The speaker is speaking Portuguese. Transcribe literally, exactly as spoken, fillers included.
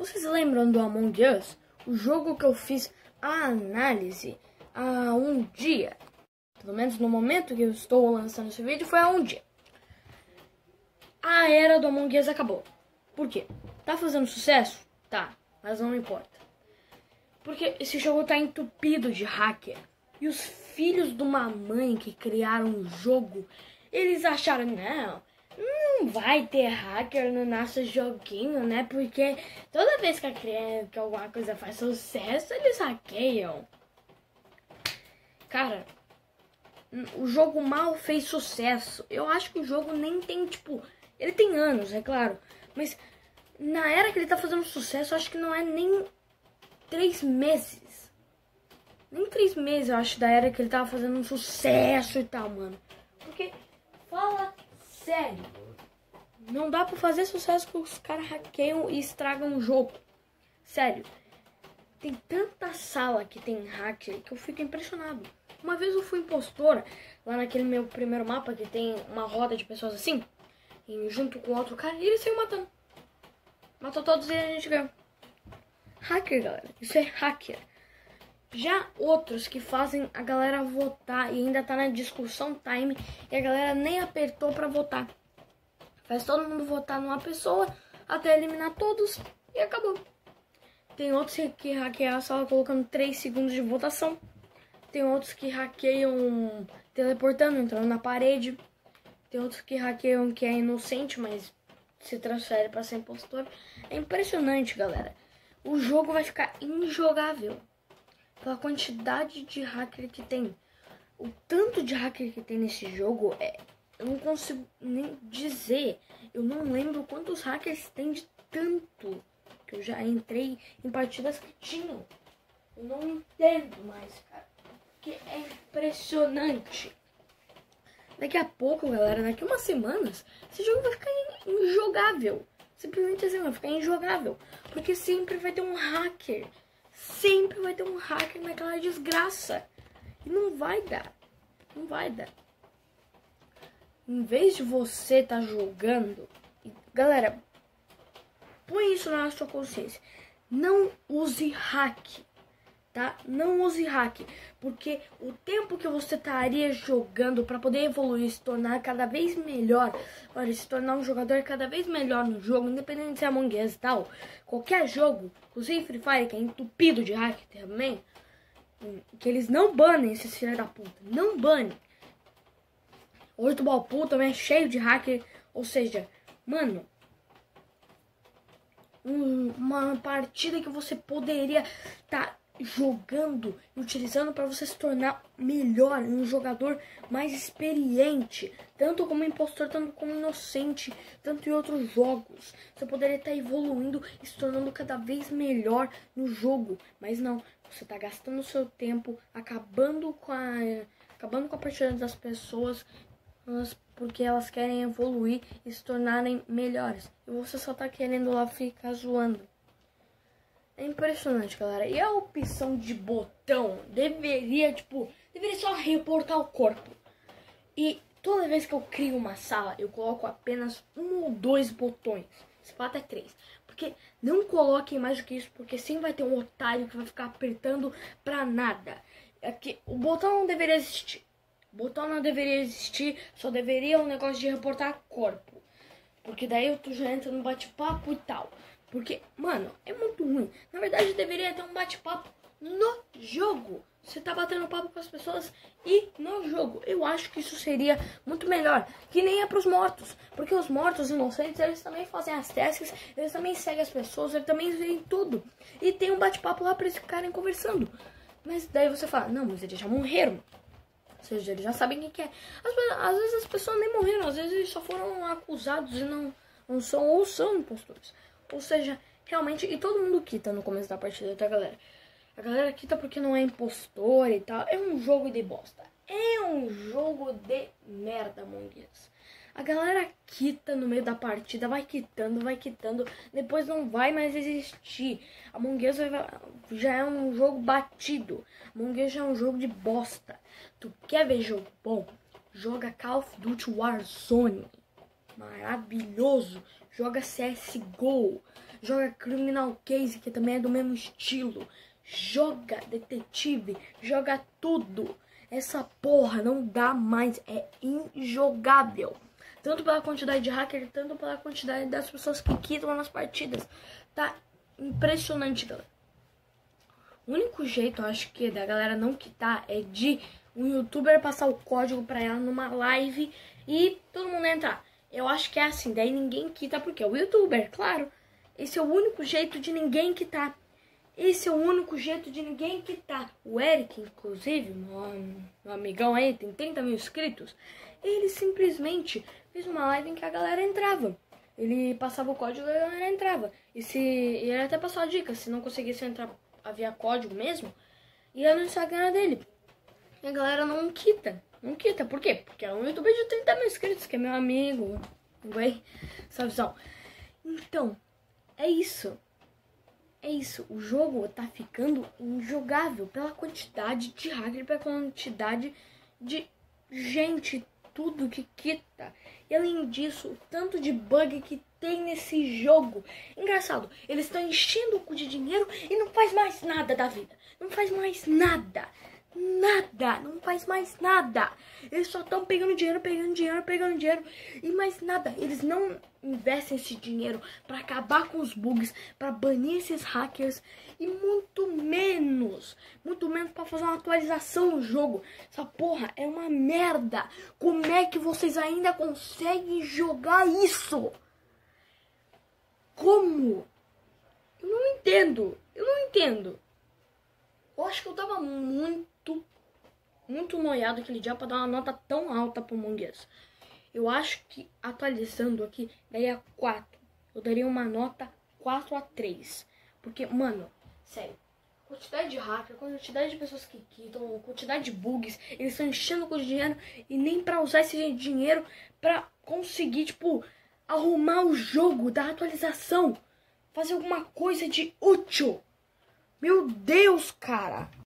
Vocês lembram do Among Us? O jogo que eu fiz a análise há um dia. Pelo menos no momento que eu estou lançando esse vídeo foi há um dia. A era do Among Us acabou. Por quê? Tá fazendo sucesso? Tá, mas não importa. Porque esse jogo tá entupido de hacker. E os filhos de uma mãe que criaram o jogo, eles acharam, não, não vai ter hacker no nosso joguinho, né? Porque toda vez que, a criança, que alguma coisa faz sucesso, eles hackeiam. Cara, o jogo mal fez sucesso. Eu acho que o jogo nem tem, tipo... Ele tem anos, é claro. Mas na era que ele tá fazendo sucesso, eu acho que não é nem três meses. Nem três meses, eu acho, da era que ele tava fazendo um sucesso e tal, mano. Porque, fala sério, não dá pra fazer sucesso que os caras hackeiam e estragam o jogo. Sério. Tem tanta sala que tem hacker que eu fico impressionado. Uma vez eu fui impostora, lá naquele meu primeiro mapa que tem uma roda de pessoas assim, e junto com outro cara, e ele saiu matando. Matou todos e a gente ganhou. Hacker, galera. Isso é hacker. Já outros que fazem a galera votar e ainda tá na discussão time e a galera nem apertou pra votar. Faz todo mundo votar numa pessoa até eliminar todos e acabou. Tem outros que hackeiam a sala colocando três segundos de votação. Tem outros que hackeiam teleportando, entrando na parede. Tem outros que hackeiam que é inocente, mas se transfere pra ser impostor. É impressionante, galera. O jogo vai ficar injogável pela quantidade de hacker que tem. O tanto de hacker que tem nesse jogo, é, eu não consigo nem dizer. Eu não lembro quantos hackers tem de tanto que eu já entrei em partidas que tinham. Eu não entendo mais, cara. Porque é impressionante. Daqui a pouco, galera, daqui a umas semanas, esse jogo vai ficar injogável. Simplesmente assim, vai ficar injogável. Porque sempre vai ter um hacker. Sempre vai ter um hacker naquela desgraça. E não vai dar. Não vai dar. Em vez de você estar tá jogando... Galera, põe isso na sua consciência. Não use hack. Tá? Não use hack. Porque o tempo que você estaria jogando para poder evoluir, se tornar cada vez melhor, para se tornar um jogador cada vez melhor no jogo, independente se é Among Us e tal, qualquer jogo, inclusive Free Fire, que é entupido de hack também, que eles não banem esses filhos da puta. Não banem. oito Ball Pool também é cheio de hacker. Ou seja, mano, um, uma partida que você poderia estar... Tá jogando e utilizando para você se tornar melhor, um jogador mais experiente, tanto como impostor, tanto como inocente, tanto em outros jogos. Você poderia estar evoluindo e se tornando cada vez melhor no jogo, mas não, você está gastando seu tempo, acabando com a acabando com a partida das pessoas, porque elas querem evoluir e se tornarem melhores, e você só está querendo lá ficar zoando. É impressionante, galera. E a opção de botão deveria, tipo, deveria só reportar o corpo. E toda vez que eu crio uma sala, eu coloco apenas um ou dois botões. Se pá até três. Porque não coloquem mais do que isso, porque sempre vai ter um otário que vai ficar apertando pra nada. É que o botão não deveria existir. O botão não deveria existir, só deveria um negócio de reportar corpo. Porque daí tu já entra no bate-papo e tal. Porque, mano, é muito ruim. Na verdade, deveria ter um bate-papo no jogo. Você tá batendo papo com as pessoas e no jogo. Eu acho que isso seria muito melhor. Que nem é pros mortos. Porque os mortos inocentes, eles também fazem as tasks, eles também seguem as pessoas, eles também veem tudo. E tem um bate-papo lá pra eles ficarem conversando. Mas daí você fala, não, mas eles já morreram. Ou seja, eles já sabem quem que é. Às, às vezes as pessoas nem morreram, às vezes eles só foram acusados e não, não são ou são impostores. Ou seja, realmente, e todo mundo quita no começo da partida, tá, galera? A galera quita porque não é impostor e tal. É um jogo de bosta. É um jogo de merda, Among Us. A galera quita no meio da partida, vai quitando, vai quitando. Depois não vai mais existir. Among Us já é um jogo batido. Among Us já é um jogo de bosta. Tu quer ver jogo bom? Joga Call of Duty Warzone. Maravilhoso. Joga C S G O, joga Criminal Case, que também é do mesmo estilo, joga Detetive, joga tudo. Essa porra não dá mais, é injogável. Tanto pela quantidade de hacker, tanto pela quantidade das pessoas que quitam nas partidas. Tá impressionante, galera. O único jeito, eu acho que, da galera não quitar é de um youtuber passar o código pra ela numa live e todo mundo entrar. Eu acho que é assim, daí ninguém quita porque é o youtuber, claro. Esse é o único jeito de ninguém quitar. Esse é o único jeito de ninguém quitar. O Eric, inclusive, meu, meu amigão aí, tem trinta mil inscritos. Ele simplesmente fez uma live em que a galera entrava. Ele passava o código e a galera entrava. E se e ele até passou a dica, se não conseguisse entrar via código mesmo, ia no Instagram dele. E a galera não quita. Não quita. Por quê? Porque é um youtuber de trinta mil inscritos, que é meu amigo. Ué, essa visão. Então, é isso. É isso. O jogo tá ficando injogável pela quantidade de hacker, pela quantidade de gente, tudo que quita. E além disso, o tanto de bug que tem nesse jogo. Engraçado, eles estão enchendo o cu de dinheiro e não faz mais nada da vida. Não faz mais nada. Nada, não faz mais nada. Eles só estão pegando dinheiro, pegando dinheiro, pegando dinheiro e mais nada. Eles não investem esse dinheiro para acabar com os bugs, para banir esses hackers e muito menos, muito menos para fazer uma atualização no jogo. Essa porra é uma merda. Como é que vocês ainda conseguem jogar isso? Como? Eu não entendo. Eu não entendo. Eu acho que eu tava muito, muito noiado aquele dia pra dar uma nota tão alta pro Among Us. Eu acho que, atualizando aqui, daria quatro. Eu daria uma nota quatro a três. Porque, mano, sério, quantidade de hacker, quantidade de pessoas que quitam, quantidade de bugs, eles estão enchendo com dinheiro e nem pra usar esse dinheiro pra conseguir, tipo, arrumar o jogo da atualização. Fazer alguma coisa de útil. Meu Deus, cara!